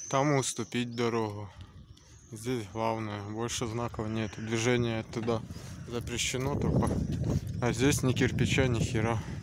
Там уступить дорогу. Здесь главное, больше знаков нет. Движение туда запрещено только. А здесь ни кирпича, ни хера.